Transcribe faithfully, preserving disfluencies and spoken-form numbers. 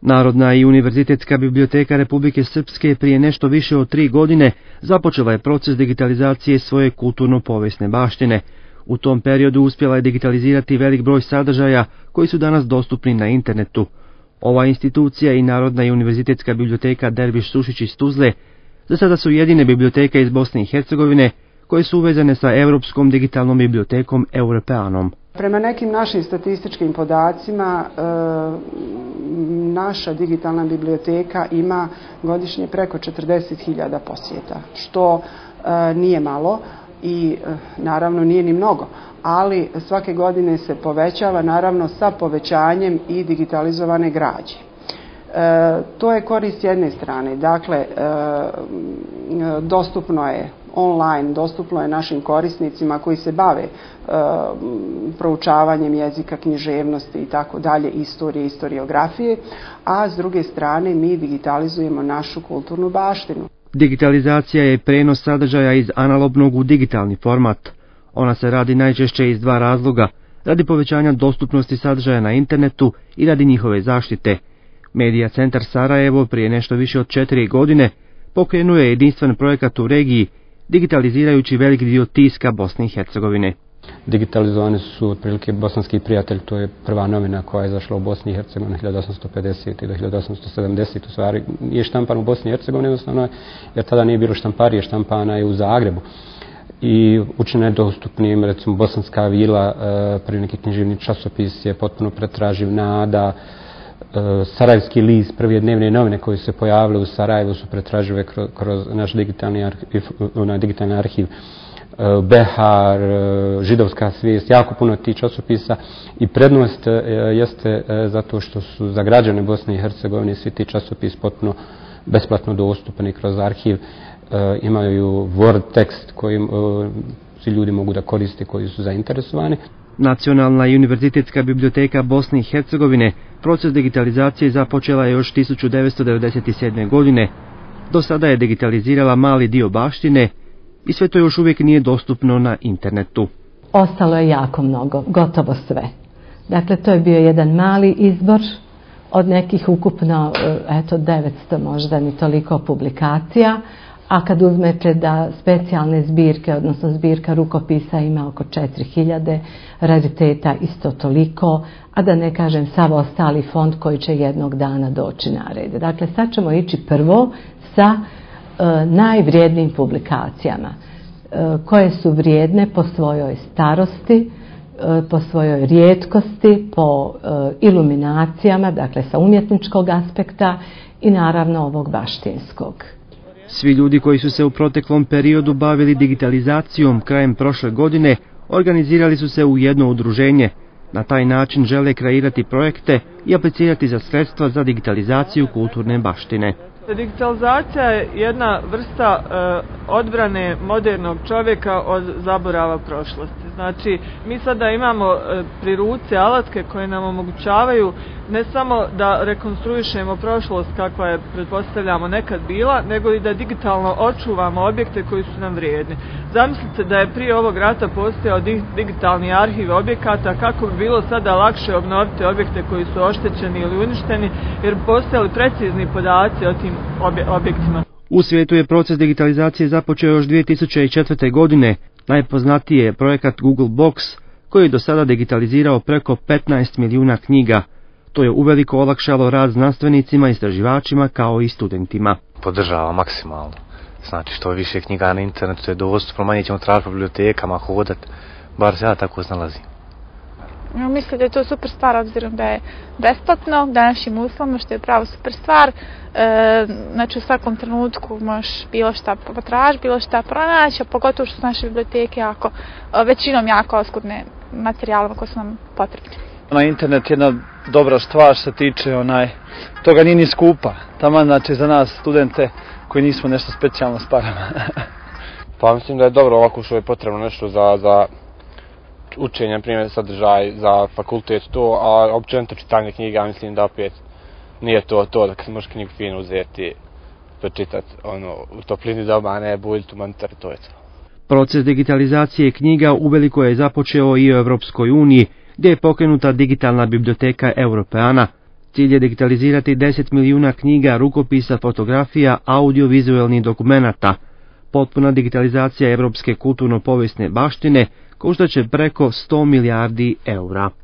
Narodna i univerzitetska biblioteka Republike Srpske prije nešto više od tri godine započela je proces digitalizacije svoje kulturno-povijesne baštine. U tom periodu uspjela je digitalizirati velik broj sadržaja koji su danas dostupni na internetu. Ova institucija i Narodna i univerzitetska biblioteka Derviš Sušić iz Tuzle za sada su jedine biblioteke iz Bosne i Hercegovine koje su uvezane sa Europskom digitalnom bibliotekom Europeanom. Prema nekim našim statističkim podacima, e, naša digitalna biblioteka ima godišnje preko četrdeset hiljada posjeta, što e, nije malo i e, naravno nije ni mnogo, ali svake godine se povećava naravno sa povećanjem i digitalizovane građe. E, to je korist jedne strane, dakle e, dostupno je online, dostupno je našim korisnicima koji se bave e, proučavanjem jezika, književnosti i tako dalje, istorije, historiografije, a s druge strane mi digitalizujemo našu kulturnu baštinu. Digitalizacija je prenos sadržaja iz analognog u digitalni format. Ona se radi najčešće iz dva razloga, radi povećanja dostupnosti sadržaja na internetu i radi njihove zaštite. Medija centar Sarajevo prije nešto više od četiri godine pokrenuo je jedinstven projekat u regiji, digitalizirajući velik dio tiska Bosne i Hercegovine. Digitalizovani su otprilike Bosanski prijatelj, to je prva novina koja je izašla u Bosni i Hercegovini hiljadu osamsto pedesete do hiljadu osamsto sedamdesete. U stvari je štampan u Bosni i Hercegovini jednostavno, jer tada nije bilo štamparije, štampana je u Zagrebu. I učinjena je dostupnim, recimo Bosanska vila, prvi neki književni časopis je potpuno pretraživ, Nada, Sarajevski list, prve dnevne novine koje su se pojavile u Sarajevu su pretražive kroz, kroz naš digitalni arhiv, onaj digitalni arhiv, Behar, Židovska svijest, jako puno tih časopisa i prednost jeste zato što su za građane Bosne i Hercegovine svi ti časopis potpuno besplatno dostupni kroz arhiv, imaju Word tekst koji svi ljudi mogu da koriste koji su zainteresovani. Nacionalna i univerzitetska biblioteka Bosne i Hercegovine proces digitalizacije započela je još tisuću devetsto devedeset sedme. godine. Do sada je digitalizirala mali dio baštine i sve to još uvijek nije dostupno na internetu. Ostalo je jako mnogo, gotovo sve. Dakle, to je bio jedan mali izbor od nekih ukupno, eto, devetsto možda ni toliko publikacija, a kad uzmete da specijalne zbirke, odnosno zbirka rukopisa ima oko četiri hiljade, rariteta isto toliko, a da ne kažem sav ostali fond koji će jednog dana doći na red. Dakle, sad ćemo ići prvo sa e, najvrijednijim publikacijama, e, koje su vrijedne po svojoj starosti, e, po svojoj rijetkosti, po e, iluminacijama, dakle sa umjetničkog aspekta i naravno ovog baštinskog. Svi ljudi koji su se u proteklom periodu bavili digitalizacijom krajem prošle godine organizirali su se u jedno udruženje. Na taj način žele kreirati projekte i aplicirati za sredstva za digitalizaciju kulturne baštine. Digitalizacija je jedna vrsta e, odbrane modernog čovjeka od zaborava prošlosti. Znači, mi sada imamo e, pri ruci alatke koje nam omogućavaju ne samo da rekonstruišemo prošlost kakva je, pretpostavljamo, nekad bila, nego i da digitalno očuvamo objekte koji su nam vrijedni. Zamislite da je prije ovog rata postojao digitalni arhiv objekata, kako bi bilo sada lakše obnoviti objekte koji su oštećeni ili uništeni, jer bi postojali precizni podaci o tim objektima. U svijetu je proces digitalizacije započeo još dvije tisuće četvrte. godine. Najpoznatiji je projekat Google Box, koji je do sada digitalizirao preko petnaest milijuna knjiga. To je uveliko olakšalo rad znanstvenicima, istraživačima kao i studentima. Podržava maksimalno. Znači, što više knjiga na internetu je dostupno, manje ćemo tražiti po bibliotekama, hodat, bar se ja tako znalazim. Ja mislim da je to super stvar, obzirom da je besplatno, da našim uslovima, što je pravo super stvar. E, znači, u svakom trenutku možeš bilo šta potražiti, bilo šta pronaći, a pogotovo što su naše biblioteke jako, većinom jako oskudne materijalima koji su nam potrebni. Na internet je jedna dobra stvar što se tiče onaj, toga nije ni skupa. Taman, znači, za nas studente koji nismo nešto specijalno s parama. Pa mislim da je dobro ovako što je potrebno nešto za, za učenje, primjer sadržaj za fakultet to, a općenito čitanje knjiga mislim da opet nije to to da možeš knjigu fino uzeti, pročitati ono, u toplini doma, a ne buljiti u monitoru, to je to. Proces digitalizacije knjiga uveliko je započeo i u Europskoj uniji, gdje je pokrenuta digitalna biblioteka Europeana. Cilj je digitalizirati deset milijuna knjiga, rukopisa, fotografija, audiovizualnih dokumenata. Potpuna digitalizacija evropske kulturno-povijesne baštine koštaće preko sto milijardi eura.